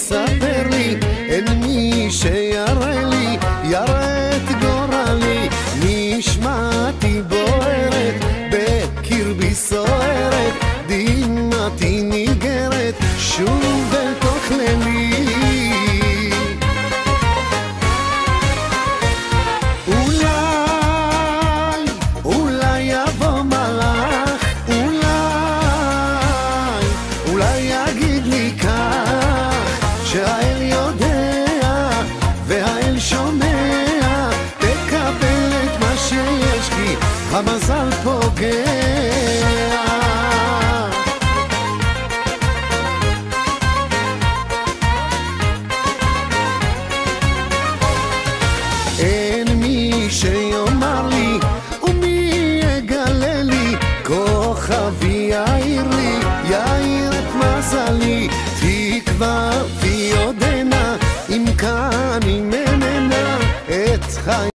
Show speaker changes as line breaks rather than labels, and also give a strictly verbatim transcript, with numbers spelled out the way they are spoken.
יספר לי, אין מי שיראה לי, יראה את גורלי. נשמעתי בוערת, בקרבי סוערת, דמעתי ניגרת, שוב אל תוך לילי. אולי, אולי יבוא מלאך, אולי, אולי יגיד לי כך, שהאל יודע והאל שומע, תקבל את מה שיש כי המזל פוגע. אין מי שיאמר לי ומי יגלה לי, כוכבי יאיר לי,